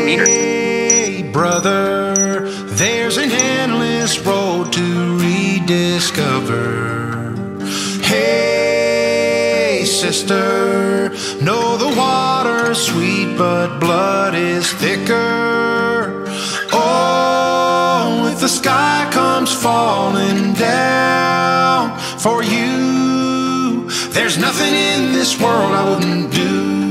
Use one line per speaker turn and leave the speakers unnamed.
meter.
Hey, brother, there's an endless road to rediscover. Hey, sister, know the water's sweet, but blood is thicker. Oh, if the sky comes falling down for you, there's nothing in this world I wouldn't do.